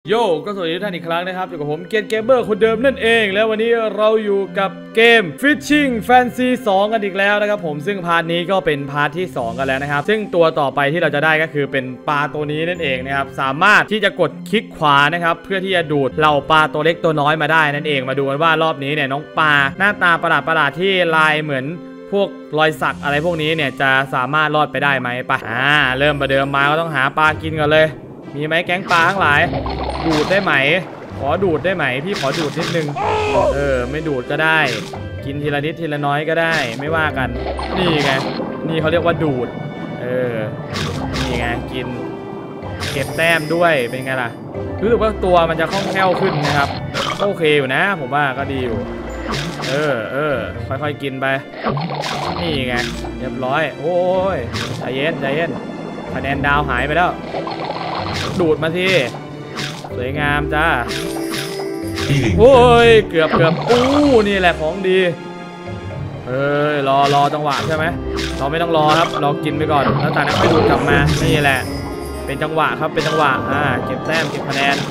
โย่ก็สวัสดีทุกท่านอีกครั้งนะครับอยู่กับผมเกมเกมเมอร์คนเดิมนั่นเองแล้ววันนี้เราอยู่กับเกม Fishing Fantasy 2 กันอีกแล้วนะครับผมซึ่งพาร์ทนี้ก็เป็นพาร์ทที่2กันแล้วนะครับซึ่งตัวต่อไปที่เราจะได้ก็คือเป็นปลาตัวนี้นั่นเองนะครับสามารถที่จะกดคลิกขวานะครับเพื่อที่จะดูดเหล่าปลาตัวเล็กตัวน้อยมาได้นั่นเองมาดูกันว่ารอบนี้เนี่ยน้องปลาหน้าตาประหลาดที่ลายเหมือนพวกรอยสักอะไรพวกนี้เนี่ยจะสามารถรอดไปได้ไหมปะเริ่มประเดิมมาก็ต้องหาปลากินก่อนเลยมีไหมแก๊งปลาทั้งหลายดูดได้ไหมขอดูดได้ไหมพี่ขอดูดนิดนึงไม่ดูดก็ได้กินทีละนิดทีละน้อยก็ได้ไม่ว่ากันนี่ไงนี่เขาเรียกว่าดูดนี่ไงกินเก็บแต้มด้วยเป็นไงล่ะรู้สึกว่าตัวมันจะคล่องแคล่วขึ้นนะครับโอเคอยู่นะผมว่าก็ดีอยู่ค่อยๆกินไปนี่ไงเรียบร้อยโอ้ยใจเย็นใจเย็นคะแนนดาวหายไปแล้วดูดมาสิสวยงามจ้าโอ้ยเกือบนี่แหละของดีรอจังหวะใช่ไหมเราไม่ต้องรอครับเรากินไปก่อนแล้วจากนั้นค่อยดูดกลับมานี่แหละเป็นจังหวะครับเป็นจังหวะเก็บแต้มเก็บคะแนน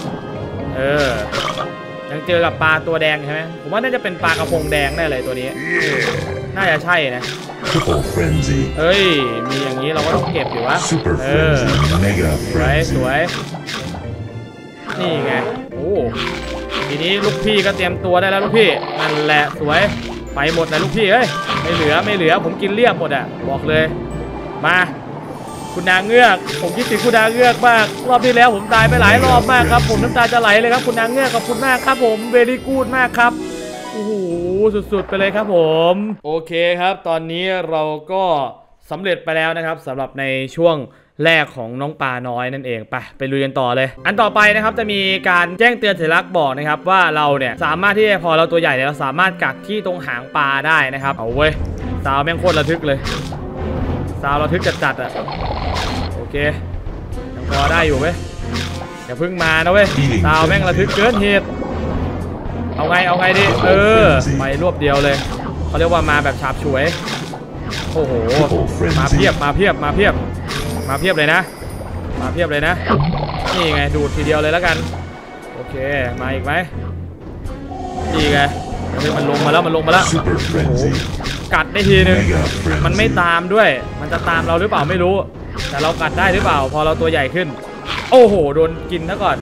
ยังเจอกับปลาตัวแดงใช่ไหมผมว่าน่าจะเป็นปลากระพงแดงแน่เลยตัวนี้น่าจะใช่นะมีอย่างนี้เราก็ต้องเก็บอยู่วะสวยนี่ไงโอ้ทีนี้ลูกพี่ก็เตรียมตัวได้แล้วลูกพี่นั่นแหละสวยไปหมดนะลูกพี่ไม่เหลือผมกินเรียบหมดบอกเลยมาคุณนางเงือกผมคิดถึงคุณนางเงือกมากรอบที่แล้วผมตายไปหลายรอบมากครับผมน้ำตาจะไหลเลยครับคุณนางเงือกขอบคุณมากครับผมเวรี่กู๊ดมากครับโอ้โหสุดๆไปเลยครับผมโอเคครับตอนนี้เราก็สำเร็จไปแล้วนะครับสำหรับในช่วงแรกของน้องปลาน้อยนั่นเองไปลุยกันต่อเลยอันต่อไปนะครับจะมีการแจ้งเตือนสัญลักษณ์บอกนะครับว่าเราเนี่ยสามารถที่พอเราตัวใหญ่เนี่ยเราสามารถกักที่ตรงหางปลาได้นะครับเอาเว้ยสาวแม่งโคตรระทึกเลยสาวระทึกจัดโอเคยังพอได้อยู่เว้ยอย่าพึ่งมานะเว้ยสาวแม่งระทึกเกินเหตุเอาไงดิไปรวบเดียวเลยเขาเรียกว่ามาแบบฉาบฉวยโอ้โหมาเพียบเลยนะนี่ไงดูดทีเดียวเลยแล้วกันโอเคมาอีกไหมนี่ไงมันลงมาแล้วโอ้โหกัดได้ทีนึงมันไม่ตามด้วยมันจะตามเราหรือเปล่าไม่รู้แต่เรากัดได้หรือเปล่าพอเราตัวใหญ่ขึ้นโอ้โหโดนกินซะก่อน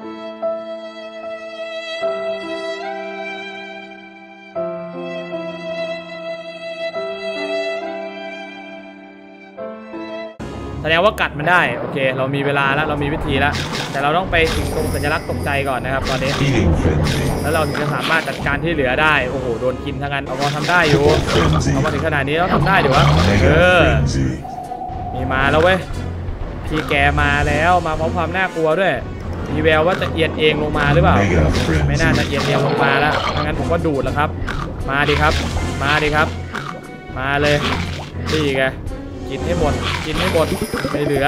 แสดงว่ากัดมันได้โอเคเรามีเวลาแล้วเรามีวิธีแล้วแต่เราต้องไปถึงตรงสัญลักษณ์ตกใจก่อนนะครับตอนนี้แล้วเราถึงจะสามารถจัดการที่เหลือได้โอ้โหโดนกินทั้งนั้นเอาพอทำได้อยู่เอามาถึงขนาดนี้เราทำได้ดีวะมีมาแล้วเว้ยพี่แกมาแล้วมาพร้อมความน่ากลัวด้วยมีแววว่าจะเอียงเองลงมาหรือเปล่าไม่น่าจะเอียงลงมาแล้วงั้นผมก็ดูดแล้วครับมาดิครับมาเลยนี่ไงกินให้หมดไม่เหลือ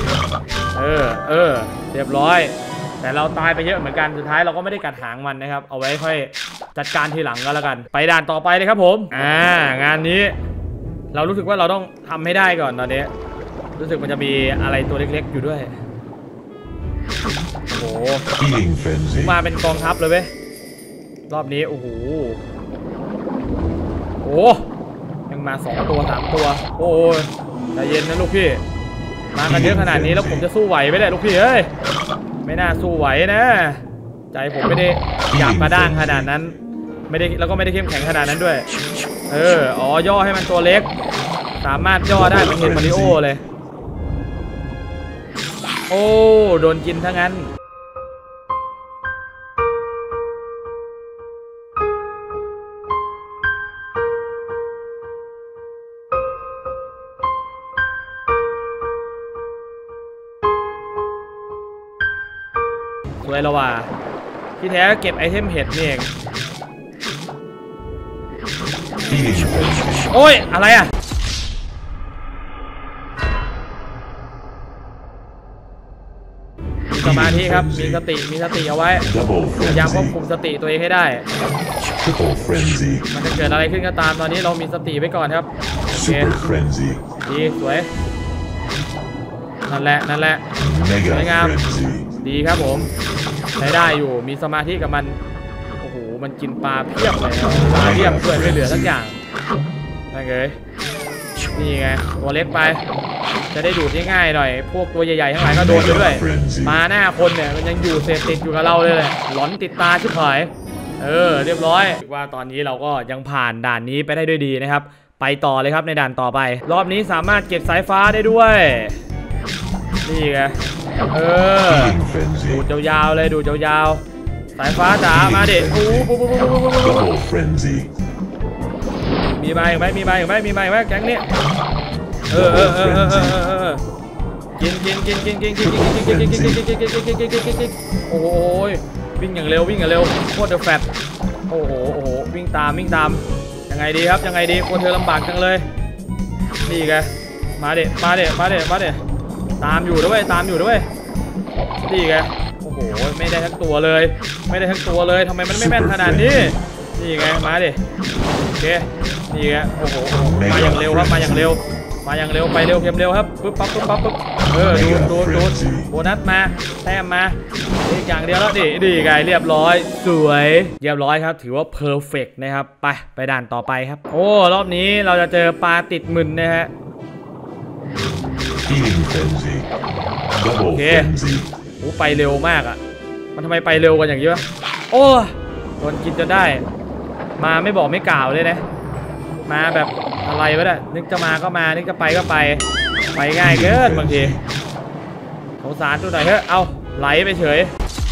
เรียบร้อยแต่เราตายไปเยอะเหมือนกันสุดท้ายเราก็ไม่ได้กัดหางมันนะครับเอาไว้ค่อยจัดการทีหลังก็แล้วกันไปด่านต่อไปเลยครับผมงานนี้เรารู้สึกว่าเราต้องทำให้ได้ก่อนตอนนี้รู้สึกมันจะมีอะไรตัวเล็กๆอยู่ด้วยโอ้โหมาเป็นกองทัพเลยเว้ยรอบนี้โอ้โหยังมา2 ตัว 3 ตัวโอ้ยใจเย็นนะลูกพี่มากันเยอะขนาดนี้แล้วผมจะสู้ไหวไหมเนี่ยลูกพี่ไม่น่าสู้ไหวนะใจผมไม่ได้หยาบกระด้างขนาดนั้นไม่ได้แล้วก็ไม่ได้เข้มแข็งขนาดนั้นด้วยย่อให้มันตัวเล็กสามารถย่อได้เป็นเฮนมาริโอเลยโอ้โดนกินทั้งนั้นสวยแล้วว่ะที่แท้เก็บไอเทมเห็ดนี่เองโอ้ยอะไรอ่ะมีสมาธิครับมีสติเอาไว้พยายามควบคุมสติตัวเองให้ได้มันจะเกิดอะไรขึ้นก็ตามตอนนี้เรามีสติไว้ก่อนครับโอเคดีสวยนั่นแหละสวยงาม ดีครับผมใช้ได้อยู่มีสมาธิกับมันโอ้โหมันกินปลาเพียบเลยปลาเพียบเพื่อนไม่เหลือสักอย่างนั่นเลยนี่ไงตัวเล็กไปจะได้ดูดง่ายๆหน่อยพวกตัวใหญ่ๆทั้งหลายก็โดนไปด้วยมาหน้าคนเนี่ยมันยังอยู่เสพติดอยู่กับเราเลยแหละหลอนติดตาชิบหายเรียบร้อยว่าตอนนี้เราก็ยังผ่านด่านนี้ไปได้ด้วยดีนะครับไปต่อเลยครับในด่านต่อไปรอบนี้สามารถเก็บสายฟ้าได้ด้วยนี่ไงดูดยาวๆเลยดูดยาวๆสายฟ้าจ๋ามาดิมีใบไหมมีใบไหมมีใบไหมแก๊งนี้กินโอ้ยวิ่งอย่างเร็ววิ่งอย่างเร็วโคตรแฟตโอ้โหวิ่งตามยังไงดีครับยังไงดีคนเธอลำบากจังเลยนี่ไงมาเด็ตามอยู่ด้วยนี่ไงโอ้โหไม่ได้ทั้งตัวเลยทำไมมันไม่แม่นขนาดนี้นี่ไงมาดิโอเคนี่ไงโอ้โหมาอย่างเร็วครับมาอย่างเร็วไปเร็วเข็มเร็วครับปึ๊บปั๊บดูโบนัสมาแต้มมาอีกอย่างเดียวแล้วดีไงเรียบร้อยสวยเรียบร้อยครับถือว่าเพอร์เฟกต์นะครับไปด่านต่อไปครับโอ้รอบนี้เราจะเจอปลาติดมึนนะฮะโอเคไปเร็วมากอ่ะมันทำไมไปเร็วกันอย่างนี้วะโอ้โดนกินจนได้มาไม่บอกไม่กล่าวเลยนะมาแบบอะไรวะเนี่ยนึกจะมาก็มานึกจะไปก็ไปง่ายเกินบางทีสงสารตัวไหนเฮ้ยเอาไหลไปเฉย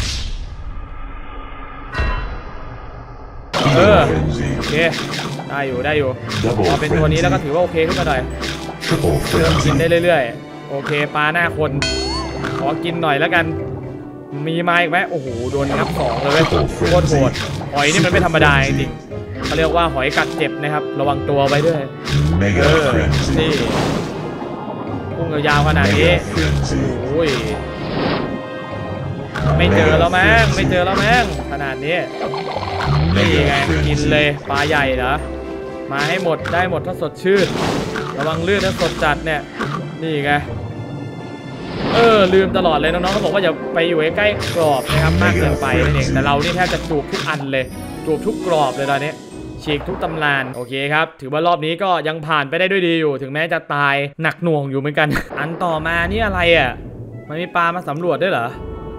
โอเคได้อยู่พอเป็นตัวนี้แล้วก็ถือว่าโอเคขึ้นมาหน่อยเริ่มกินได้เรื่อยๆโอเคปลาหน้าคนขอกินหน่อยแล้วกันมีมาอีกไหมโอ้โหโดนนับ2เลยโคตรโหดหอยนี่มันไม่ธรรมดาจริงเขาเรียกว่าหอยกัดเจ็บนะครับระวังตัวไว้ด้วยนี่พุ่งยาวขนาดนี้โอ้ยไม่เจอแล้วมั้งขนาดนี้นี่ไงกินเลยปลาใหญ่เหรอมาให้หมดได้หมดถ้าสดชื่นระวังลื่นถ้าสดจัดเนี่ยนี่ไงลืมตลอดเลยน้องๆเขาบอกว่าอย่าไปอยู่ใกล้กรอบนะครับมากเกินไปนั่นเองแต่เรานี่แทบจะจูบทุกอันเลยจูบทุกกรอบเลยตอนนี้ฉีกทุกตำนานโอเคครับถือว่ารอบนี้ก็ยังผ่านไปได้ด้วยดีอยู่ถึงแม้จะตายหนักหน่วงอยู่เหมือนกัน อันต่อมานี่อะไรอ่ะมันมีปลามาสำรวจด้วยเหรอ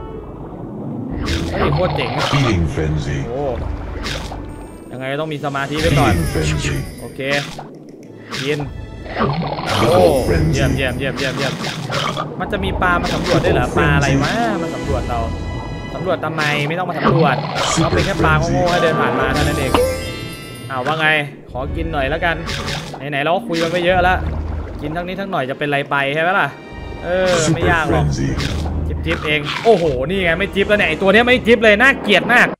โคตรเจ๋งโอ้ยังไงต้องมีสมาธิไว้ก่อนโอเคกินโอ้เยี่ยมมันจะมีปลามาสำรวจได้เหรอปลาอะไรวะมาสำรวจเราสำรวจทำไมไม่ต้องมาสำรวจเราเป็นแค่ปลาโง่ๆให้เดินผ่านมาเท่านั้นเองว่าไงขอกินหน่อยแล้วกันไหนเราก็คุยกันไปเยอะแล้วกินทั้งนี้ทั้งหน่อยจะเป็นไรไปใช่ไหมล่ะไม่ยากหรอกจิ๊บเองโอ้โหนี่ไงไม่จิ๊บแล้วเนี่ยไอตัวนี้ไม่จิ๊บเลยน่าเกลียดมาก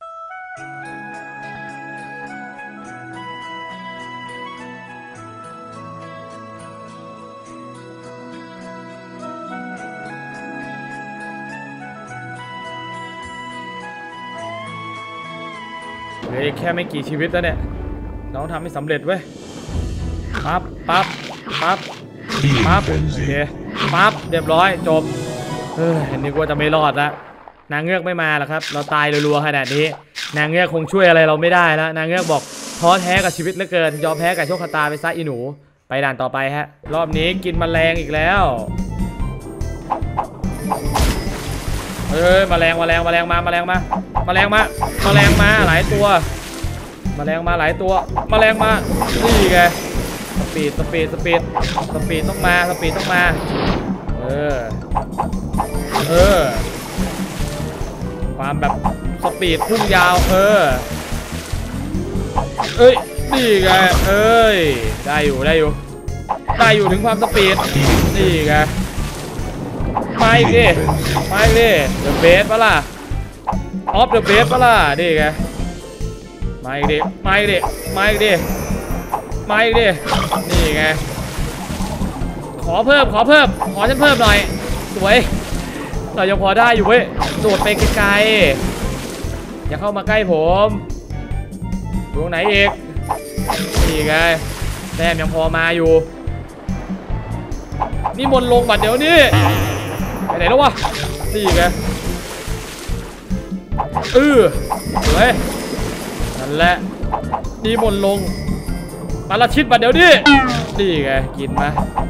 แค่ไม่กี่ชีวิตแล้วเนี่ยน้องทำให้สำเร็จเว้ยปั๊บโอเคปั๊บเรียบร้อยจบเห็นนึกว่าจะไม่รอดแล้วนางเงือกไม่มาหรอกครับเราตายรัวๆขนาดนี้นางเงือกคงช่วยอะไรเราไม่ได้แล้วนางเงือกบอกท้อแท้กับชีวิตเหลือเกินยอมแพ้กับโชคชะตาไปซะอีหนูไปด่านต่อไปฮะรอบนี้กินแมลงอีกแล้วแมลงมาหลายตัวแมลงมาหลายตัวนี่ไงสปีดต้องมาความแบบสปีดพุ่งยาวนี่ไงได้อยู่ถึงความสปีดนี่ไงไปดิเดอะเบสปะล่ะออฟเดอะเบสปะล่ะนี่ไงมาอีกดินี่ไงขอฉันเพิ่มหน่อยสวยเรายังพอได้อยู่เว้ยโดดไปไกลๆอย่าเข้ามาใกล้ผมตรงไหนอีกนี่ไงแต้มยังพอมาอยู่นี่มนลงบัดเดี๋ยวนี้ไปไหนแล้ววะนี่ไงสวยนั่นแหละดีบนลงปาราชิดมาเดี๋ยวดิดีไงกินมา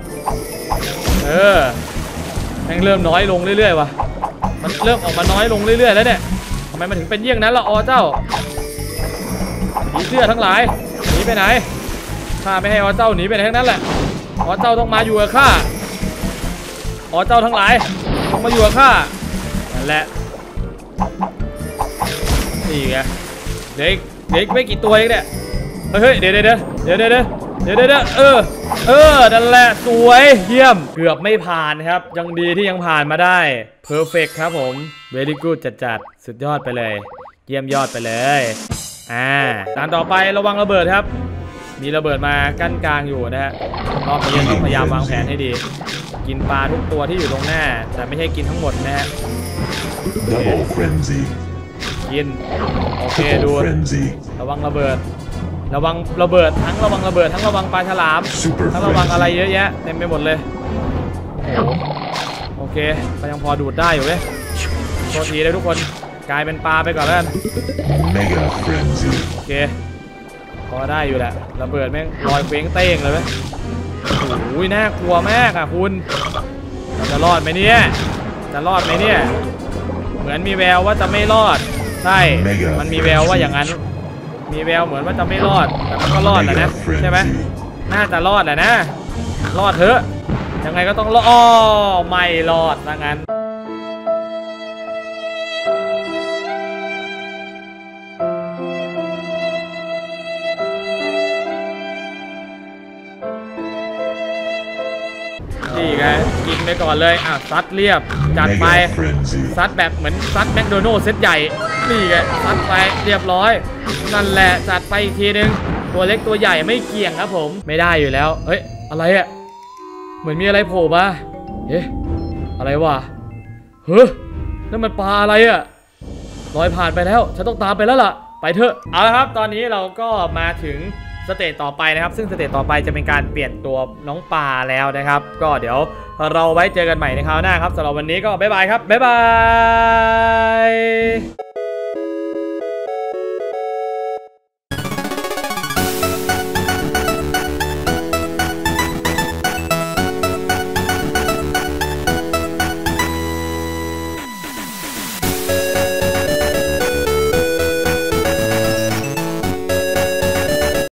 แม่งเริ่มน้อยลงเรื่อยๆว่ะมันเริ่มออกมาน้อยลงเรื่อยๆแล้วเนี่ยทำไมมันถึงเป็นเยี่ยงนั้นล่ะเจ้าผีเสื้อทั้งหลายหนีไปไหนข้าไม่ให้เจ้าหนีไปไหนทั้งนั้นแหละเจ้าต้องมาอยู่กับข้าเจ้าทั้งหลายต้องมาอยู่กับข้านั่นแหละนี่ไงเด็กไม่กี่ตัวเองเนี่ยเฮ้ยเดี๋ยวนั่นแหละสวยเยี่ยมเกือบไม่ผ่านครับยังดีที่ยังผ่านมาได้เพอร์เฟกครับผม very good จัดสุดยอดไปเลยเยี่ยมยอดไปเลยด่านต่อไประวังระเบิดครับมีระเบิดมากั้นกลางอยู่นะฮะรอบนี้ต้องพยายามวางแผนให้ดีกินปลาทุกตัวที่อยู่ตรงหน้าแต่ไม่ใช่กินทั้งหมดนะฮะกินโอเคดูระวังระเบิดทั้งระวังระเบิดทั้งระวังปลาฉลามทั้งระวังอะไรเยอะแยะเต็มไปหมดเลยโอเคก็ยังพอดูดได้อยู่เว้ยโทษทีเลยทุกคนกลายเป็นปลาไปก่อนแล้วกันโอเคพอได้อยู่แหละระเบิดแม่งลอยเฟ้งเต้งเลยเว้ยโอ้ยน่ากลัวมากอ่ะคุณจะรอดไหมเนี่ยเหมือนมีแววว่าจะไม่รอดใช่มันมีแววว่าอย่างนั้นมีแววเหมือนว่าจะไม่รอดแต่มันก็รอดแหละนะใช่ไหมน่าจะรอดแหละนะรอดเถอะยังไงก็ต้องรอดไม่รอดนะงั้นนี่ไงกินไปก่อนเลยซัดเรียบจัดไปซัดแบบเหมือนซัดแมคโดนัลด์เซตใหญ่นี่ไงซัดไปเรียบร้อยนั่นแหละจัดไปอีกทีนึงตัวเล็กตัวใหญ่ไม่เกี่ยงครับผมไม่ได้อยู่แล้วเฮ้ยอะไรอะเหมือนมีอะไรโผล่มาอะไรวะนั่นมันปลาอะไรอะลอยผ่านไปแล้วฉันต้องตามไปแล้วล่ะไปเถอะเอาละครับตอนนี้เราก็มาถึงสเตจต่อไปนะครับซึ่งสเตจต่อไปจะเป็นการเปลี่ยนตัวน้องปลาแล้วนะครับก็เดี๋ยวเราไว้เจอกันใหม่ในคราวหน้าครับสำหรับวันนี้ก็บ๊ายบายครับบ๊ายบาย